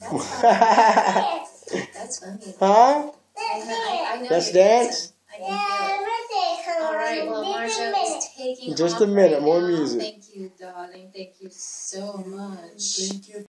That's funny. Huh? I know Let's you dance? I can feel it. All right, well, Marsha is taking Just off a minute, right more now. music. Thank you, darling. Thank you so much. Thank you.